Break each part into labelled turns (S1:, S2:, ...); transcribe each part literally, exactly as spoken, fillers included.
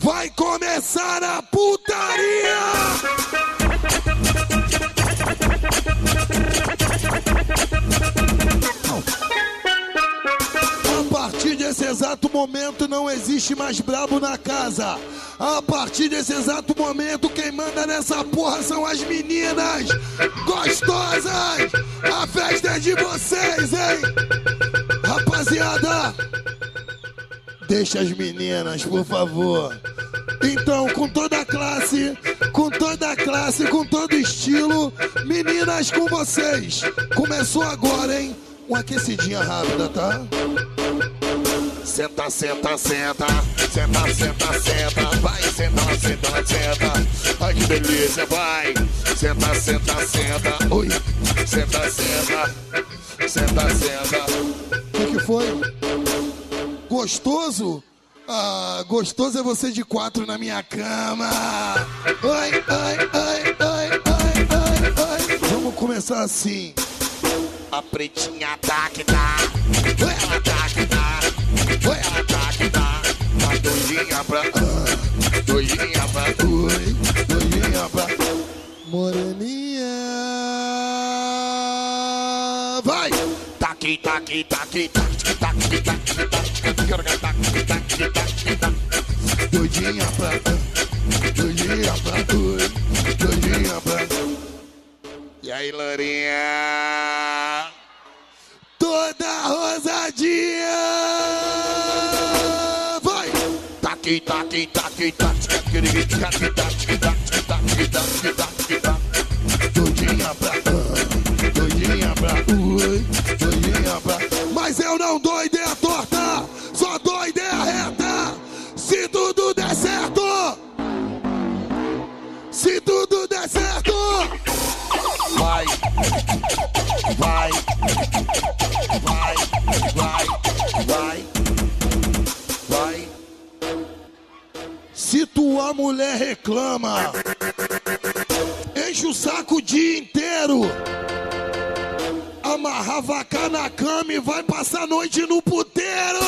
S1: Vai começar a putaria! A partir desse exato momento não existe mais brabo na casa. A partir desse exato momento quem manda nessa porra são as meninas gostosas. A festa é de vocês, hein? Rapaziada, deixa as meninas, por favor. Então, com toda a classe, com toda a classe, com todo estilo, meninas com vocês. Começou agora, hein? Uma aquecidinha rápida, tá? Senta, senta, senta, senta, senta, senta, vai, senta, senta, senta, ai que delícia, vai, senta, senta, senta, ui, senta, senta, senta, senta. O que que foi? Gostoso? Ah, gostoso é você de quatro na minha cama. Ai, ai, ai, ai, ai, ai, ai. Vamos começar assim. A pretinha tá que tá, ela tá que tá, ela tá que tá. A doidinha pra, ah, doidinha pra, ui, doidinha pra, moreninha. Vai! Taqui, taqui, taqui, taqui, taqui, taqui, taqui, taqui, taqui, taqui. Doidinha pra, doidinha pra, ui, doidinha pra. E aí, Lourinha? Toda rosadinha! Vai! Taqui, taqui, taqui, taqui, taqui, taqui, taqui, taqui, taqui, taqui, taqui. Doidinha pra, doidinha pra, ui, doidinha pra. Mas eu não dou ideia torta, só dou ideia reta. Se tudo der certo, se tudo der certo. Vai, vai, vai, vai, vai, vai. Se tua mulher reclama, enche o saco o dia inteiro, amarra a vaca na cama e vai passar a noite no puteiro.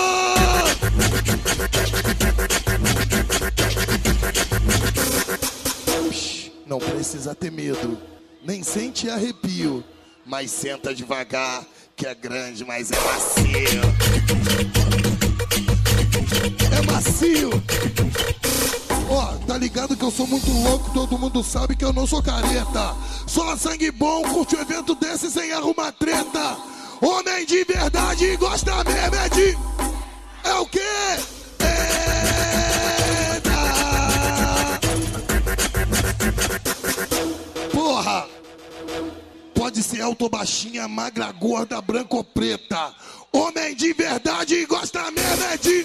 S1: Não precisa ter medo, nem sente arrepio, mas senta devagar, que é grande, mas é macio. É macio. Ó, tá ligado que eu sou muito louco, todo mundo sabe que eu não sou careta. Só sangue bom, curte um evento desse sem arrumar treta. Homem de verdade gosta mesmo é de... É o quê? Eita! Porra! Pode ser alto ou baixinha, magra, gorda, branca ou preta. Homem de verdade gosta mesmo é de...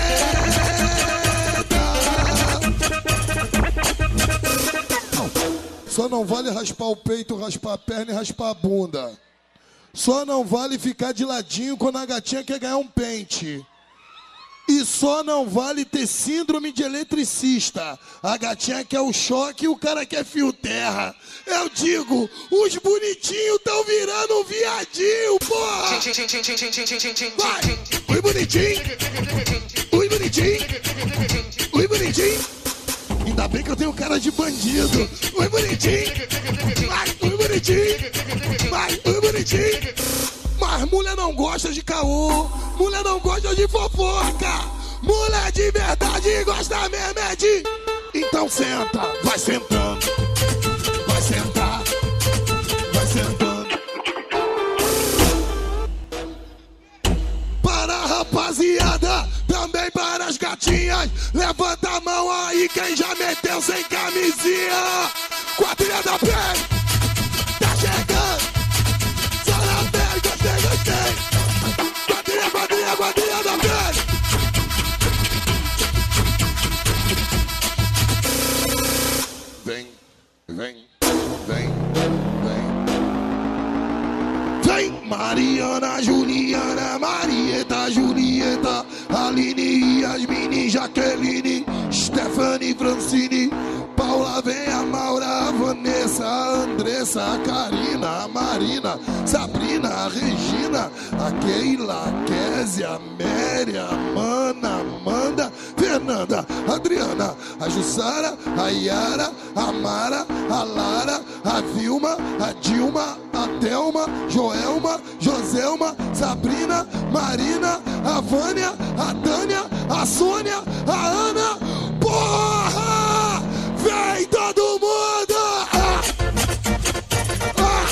S1: Só não vale raspar o peito, raspar a perna e raspar a bunda. Só não vale ficar de ladinho quando a gatinha quer ganhar um pente. E só não vale ter síndrome de eletricista. A gatinha quer o choque e o cara quer fio terra. Eu digo, os bonitinhos tão virando um viadinho, porra! Vai! Oi, bonitinho! Oi, bonitinho! Oi, bonitinho! Ainda bem que eu tenho cara de bandido. Oi, bonitinho! Vai! Oi, bonitinho! Vai! Oi, bonitinho! Mas mulher não gosta de caô, mulher não gosta de fofoca. Mulher de verdade gosta mesmo é de... Então senta, vai sentando, vai sentar, vai sentando. Para a rapaziada, também para as gatinhas. Levanta a mão aí quem já meteu sem camisinha. Quadrilha da pele, tá chegando. Gostei, gostei. Quadrilha, quadrilha, quadrilha da pele. Vem, vem, vem, vem. Vem, Mariana, Juliana, Marieta, Julieta, Aline, Yasmine, Jaqueline, Stephanie, Francine, Paula, vem a Maura, a Vanessa, a Andressa, a Karina, a Marina, Sabrina, a Regina, a Keila, a Kézia, a Mary, a Mana, a Amanda, Fernanda, a Adriana, a Jussara, a Yara, a Mara, a Lara, a Vilma, a Dilma, a Thelma, Joelma, Joselma, Sabrina, Marina, a Vânia, a Tânia, a Sônia, a Ana. Porra! Vem todo mundo! Ah! Ah!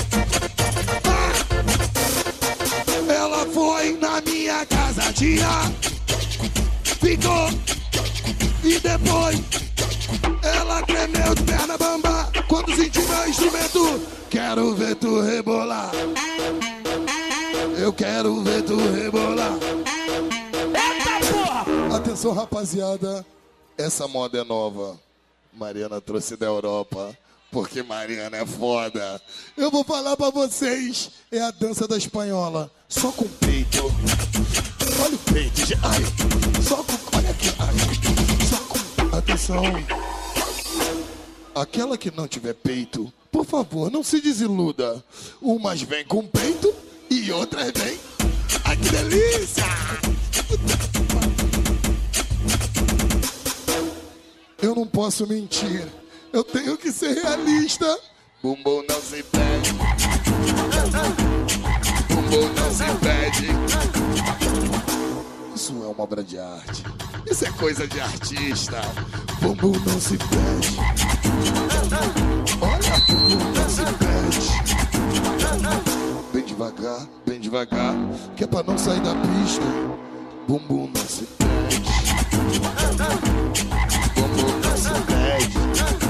S1: Ah! Ela foi na minha casa, tia, ficou, e depois ela tremeu de perna bamba quando sentiu meu instrumento. Quero ver tu rebolar, eu quero ver tu rebolar. Eita porra! Atenção, rapaziada, essa moda é nova. Mariana trouxe da Europa, porque Mariana é foda. Eu vou falar pra vocês, é a dança da espanhola, só com peito. Olha o peito, ai, só com, olha aqui, ai, só com, atenção. Aquela que não tiver peito, por favor, não se desiluda. Umas vêm com peito e outras vêm. Ai, que delícia! Eu não posso mentir, eu tenho que ser realista. Bumbum não se pede, bumbum não se pede. Isso é uma obra de arte, isso é coisa de artista. Bumbum não se pede, olha, bumbum não se pede. Bem devagar, bem devagar, que é pra não sair da pista. Bumbum não se pede, bumbum não se pede.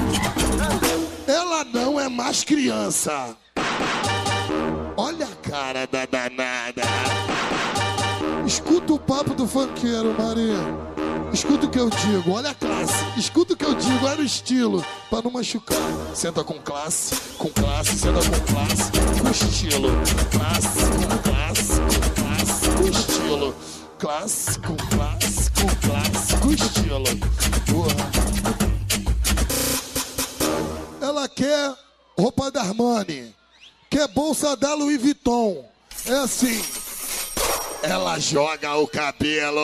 S1: Ela não é mais criança. Olha a cara da danada. Escuta o papo do funkeiro, Maria. Escuta o que eu digo, olha a classe. Escuta o que eu digo, olha o estilo, pra não machucar. Senta com classe, com classe, senta com classe, com estilo. Classe, com classe, com classe, com estilo. Classe, com classe, com classe, com estilo. Porra. Ela quer roupa da Armani, quer bolsa da Louis Vuitton. É assim. Ela joga o cabelo,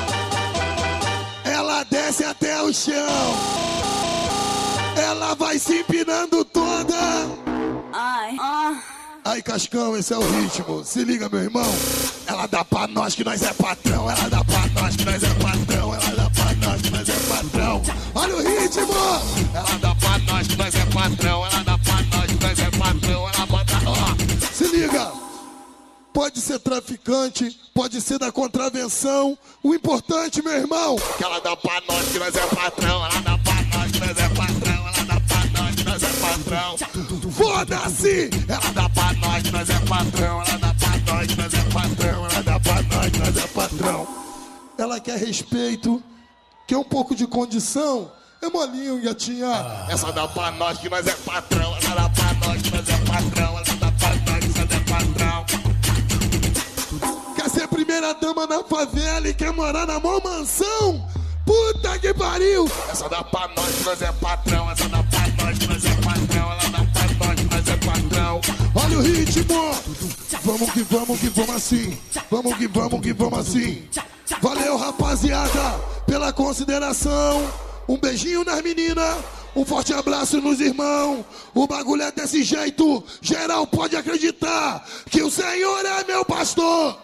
S1: ela desce até o chão, ela vai se empinando toda. Ai, ah. Aí, Cascão, esse é o ritmo. Se liga, meu irmão. Ela dá pra nós que nós é patrão, ela dá pra nós que nós é patrão, ela dá pra nós que nós é patrão. Olha o ritmo. Ela dá pra nós que nós é patrão, ela dá pra nós que nós é patrão, ela bota. Ó, se liga. Pode ser traficante, pode ser da contravenção. O importante, meu irmão, que ela dá pra nós que nós é patrão, ela dá pra nós que nós é patrão, ela dá pra nós que nós é patrão. Foda-se! Ela dá pra nós que nós é patrão, ela dá pra nós que nós é patrão, ela dá pra nós que nós é patrão. Ela quer respeito, quer um pouco de condição. É molinho, gatinha. Ah. Essa dá pra nós que nós é patrão, ela dá pra nós que nós é patrão, ela dá pra nós que nós é patrão. Quer ser primeira dama na favela e quer morar na mó mansão? Puta que pariu! Essa dá pra nós que nós é patrão, essa dá pra nós que nós é patrão, ela dá pra nós que nós é patrão. Olha o ritmo! Vamos que vamos que vamos assim, vamos que vamos que vamos assim. Valeu, rapaziada, pela consideração. Um beijinho nas meninas, um forte abraço nos irmãos. O bagulho é desse jeito, geral pode acreditar que o Senhor é meu pastor.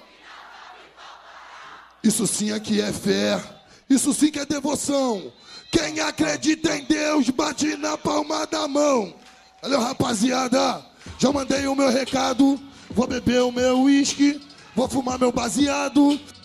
S1: Isso sim aqui é fé, isso sim que é devoção. Quem acredita em Deus, bate na palma da mão. Valeu, rapaziada, já mandei o meu recado. Vou beber o meu uísque, vou fumar meu baseado.